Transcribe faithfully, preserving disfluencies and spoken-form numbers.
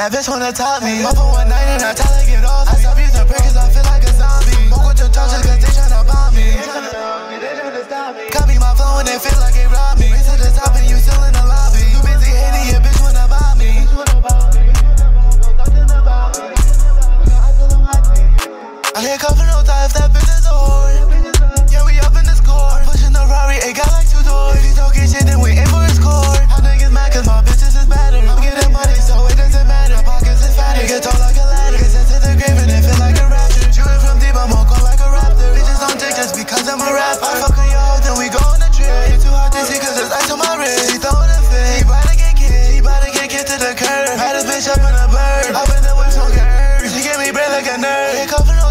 That bitch wanna top me. Up on one night and I tell her get off me. I stop using prayer cause I feel like a zombie. Walk with your tongue just cause they tryna bomb me. They tryna stop me. Copy my flow and they feel like they robbed me. Race to the top and you still in the lobby. You busy hating, your bitch wanna buy me. I can't cover no tie if that bitch is a whore. Yeah, we up in the score. Pushing the Rari, it got like two doors. If you talking shit, then we aim for a score. How niggas mad cause my bitches is better. I'm getting money, so it doesn't matter. My pockets is fatter, get tall like a ladder. Get sent to the grave and it feel like a raptor. Shooting from deep, I'm on call like a raptor. Bitches don't take just because I'm a rapper. I fuck on your hoe, then we go on a trip. It's too hard to see cause there's ice on my wrist. She throwing a fit, she bout to get kicked. She bout to get kicked to the curb. Had a bitch up in a bird. Up in the whip, so get hurt. She gave me bread like a nerd. Ain't cover no